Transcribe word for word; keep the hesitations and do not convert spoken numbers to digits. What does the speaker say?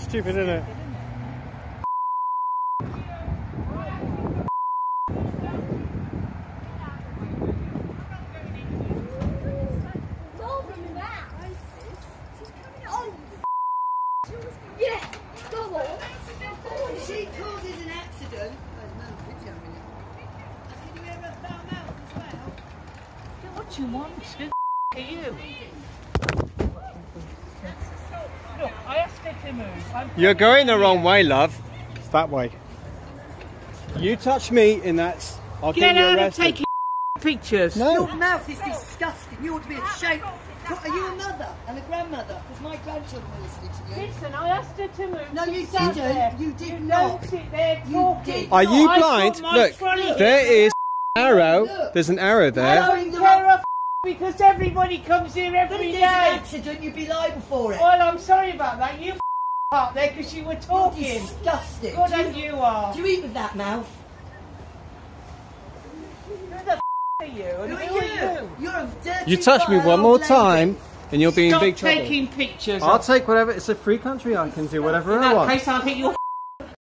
stupid, isn't it? Yeah, go on. She causes an accident. There's no video in it. Can you hear her foul mouth as well? What you want? Who are you? Look, I asked her to move. I'm You're going the wrong way, love. It's that way. You touch me in that, I'll get, Get you out of arrested. taking pictures. No. Your mouth is disgusting. You ought to be ashamed. Are you a mother and a grandmother? Because my grandchildren are listening to you. Listen, I asked her to move. No, you Sit there. didn't. You did You not. don't sit there You talking. did. Are you I've blind? got my Look, trolley there here. is an arrow. Look. There's an arrow I there. don't care a because everybody comes here But every if there's an day. accident, you'd be liable for it. Well, I'm sorry about that. You up there because you were You're talking. disgusting. Good Do and you, you are. do you eat with that mouth? Who the are you? And Who who are are you? you? You're a dirty You touch me vile one more old lady. time and you'll be in Stop big trouble. taking pictures. I'll take whatever, it's a free country, I can do whatever In I that want. case, I'll hit your